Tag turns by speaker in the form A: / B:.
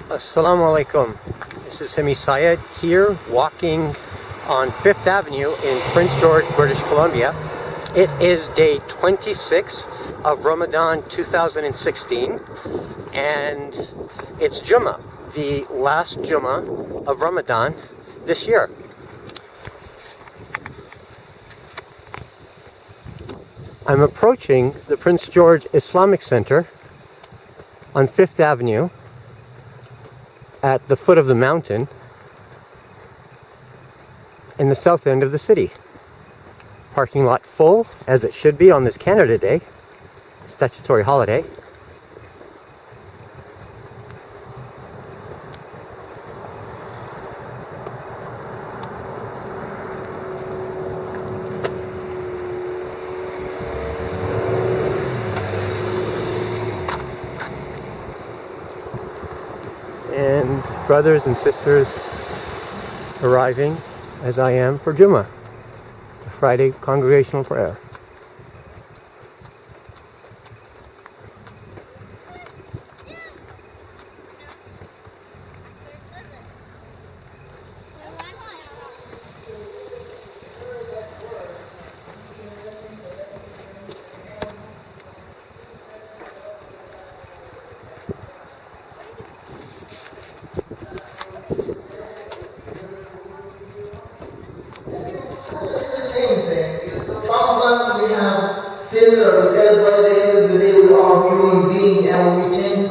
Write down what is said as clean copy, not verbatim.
A: Assalamu alaikum. This is HïMY SYeD here, walking on 5th Avenue in Prince George, British Columbia. It is day 26 of Ramadan 2016, and it's Jumah, the last Jumah of Ramadan this year. I'm approaching the Prince George Islamic Center on 5th Avenue at the foot of the mountain in the south end of the city. Parking lot full, as it should be on this Canada Day, statutory holiday. And brothers and sisters arriving, as I am, for Jumah, the Friday congregational prayer.
B: Sometimes we have similar, because by the end of the day we are human beings and we change